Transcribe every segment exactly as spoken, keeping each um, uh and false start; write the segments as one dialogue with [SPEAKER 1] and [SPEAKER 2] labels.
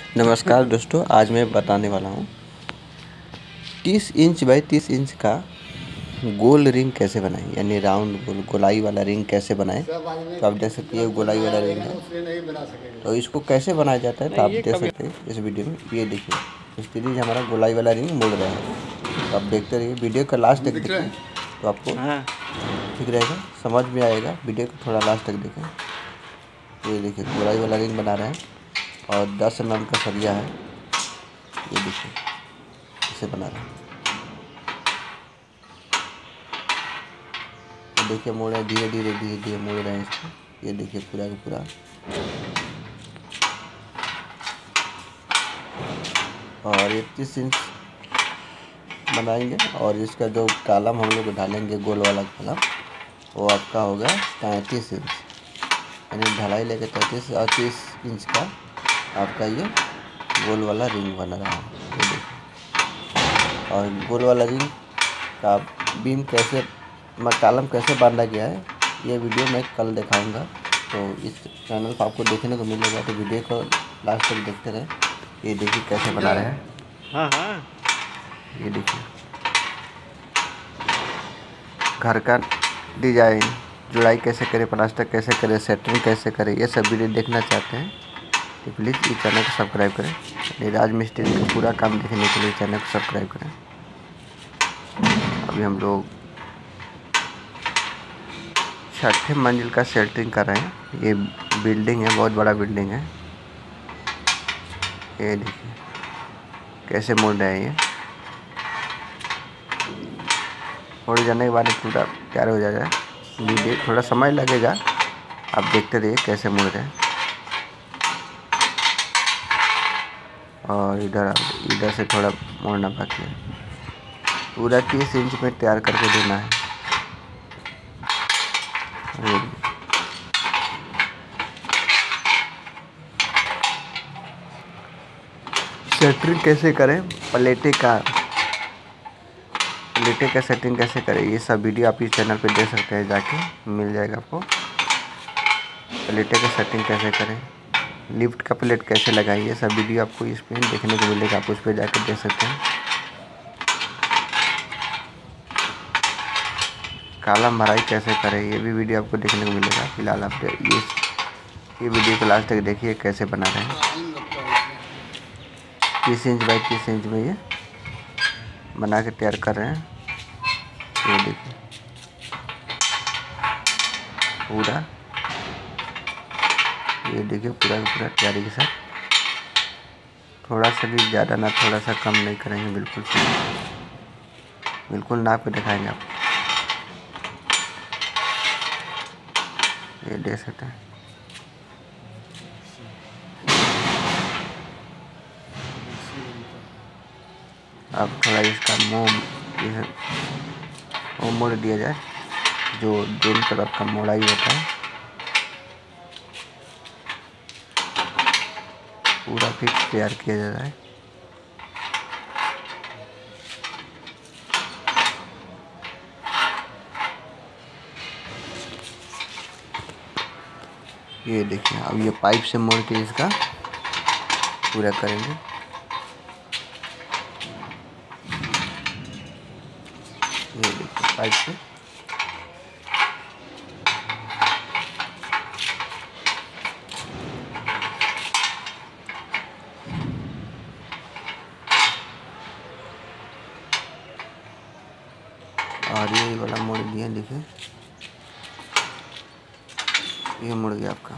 [SPEAKER 1] नमस्कार दोस्तों, आज मैं बताने वाला हूँ तीस इंच बाई तीस इंच का गोल रिंग कैसे बनाएं, यानी राउंड गोल गोलाई वाला रिंग कैसे बनाएं। तो आप देख सकते हैं ये गोलाई वाला रिंग है। तो इसको कैसे बनाया जाता है तो आप देख सकते हैं इस वीडियो में। ये देखिए इस तरीके हमारा गोलाई वाला रिंग मुड़ रहा है। तो आप देखते रहिए, वीडियो का लास्ट तक देखें तो आपको ठीक रहेगा, समझ में आएगा। वीडियो को थोड़ा लास्ट तक देखें। ये देखिए गोलाई वाला रिंग बना रहे हैं और दस एम एम का सरिया है। ये देखिए इसे बना रहे हैं। तो देखिए मोड़ रहे हैं, धीरे धीरे धीरे धीरे मोड़ रहे हैं इसको। ये देखिए पूरा का पूरा। और ये तीस इंच बनाएंगे और इसका जो कॉलम हम लोग ढालेंगे गोल वाला कॉलम, वो आपका होगा तैंतीस इंच, यानी ढलाई लेके तैंतीस और तीस इंच का आपका ये गोल वाला रिंग बन रहा है। ये देखिए, और गोल वाला रिंग का बीम कैसे कॉलम कैसे बांधा गया है ये वीडियो मैं कल दिखाऊंगा। तो इस चैनल पर आपको देखने को मिलेगा, तो वीडियो को लास्ट तक देखते रहे। ये देखिए कैसे बना रहे हैं। हाँ हाँ ये देखिए घर का डिजाइन, जुड़ाई कैसे करें, प्लास्टर कैसे करें, सेटरिंग कैसे करें, ये सब वीडियो देखना चाहते हैं तो प्लीज़ इस चैनल को सब्सक्राइब करें। राज मिस्त्री का पूरा काम देखने के लिए चैनल को सब्सक्राइब करें। अभी हम लोग छठे मंजिल का सेटरिंग कर रहे हैं। ये बिल्डिंग है, बहुत बड़ा बिल्डिंग है। ये देखिए कैसे मोड़ रहे हैं। ये मोड़ जाने के बाद पूरा तैयार हो जाएगा। वीडियो थोड़ा समय लगेगा, आप देखते रहिए कैसे मोड़ रहे हैं। और इधर इधर से थोड़ा मोड़ना बाकी है। पूरा तीस इंच में तैयार करके देना है। सेटरिंग कैसे करें, प्लेटे का प्लेटे का सेटिंग कैसे करें, ये सब वीडियो आप इस चैनल पे देख सकते हैं, जाके मिल जाएगा आपको। प्लेटे का सेटिंग कैसे करें, लिफ्ट का प्लेट कैसे लगाएं, ये सब वीडियो आपको इस पे देखने को मिलेगा। आप उस पर जाकर देख सकते हैं। कॉलम भराई कैसे करें, ये भी वीडियो आपको देखने को मिलेगा। फिलहाल आप ये ये वीडियो को लास्ट तक देखिए कैसे बना रहे हैं। तीस इंच बाई तीस इंच में ये बना के तैयार कर रहे हैं। ये देखिए पूरा, ये देखिए पूरा पूरा तैयारी के साथ। थोड़ा सा भी ज़्यादा ना थोड़ा सा कम नहीं करेंगे, बिल्कुल बिल्कुल नाप के दिखाएंगे आप। ये देख सकते हैं। अब थोड़ा इसका मुंह वो मोड़ दिया जाए, जो दोनों तरफ का मोड़ाई होता है पूरा फिक्स तैयार किया जाता है। ये देखिए अब ये पाइप से मोड़ के इसका पूरा करेंगे। ये देखिए पाइप से और ये वाला मोड़ दिया, देखिए ये मुड़ गया आपका।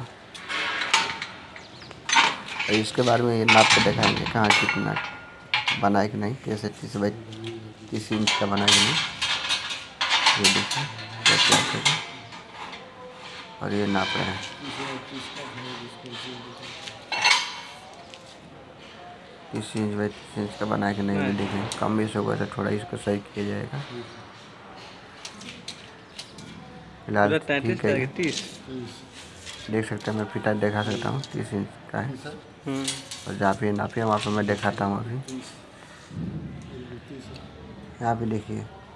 [SPEAKER 1] और इसके बारे में ये नाप के दिखाएंगे कहाँ कितना बनाए कि नहीं, कैसे तीस बाई तीस इंच का बनाए कि नहीं। ये देखिए कैसे आपके, और ये नाप रहे हैं तीस इंच बाई तीस इंच का बनाए कि नहीं। ये देखें कम बेस होगा तो थोड़ा इसको सही किया जाएगा। फिलहाल ठीक है, देख सकते हैं। मैं फिटा दिखा सकता हूँ, तीस इंच का है। और जहाँ पे नापे वहाँ पे मैं दिखाता हूँ। अभी यहाँ पे देखिए,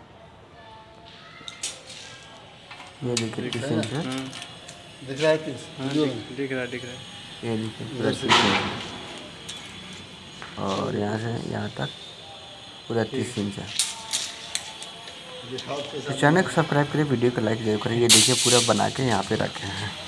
[SPEAKER 1] ये देखिए तीस इंच है,
[SPEAKER 2] दिख रहा है। तीस दिख रहा है दिख रहा है
[SPEAKER 1] ये देखिए पूरा तीस इंच। और यहाँ से यहाँ तक पूरा तीस इंच है। तो चैनल को सब्सक्राइब करिए, वीडियो को लाइक जरूर करिए। ये देखिए पूरा बना के यहाँ पे रखे हैं।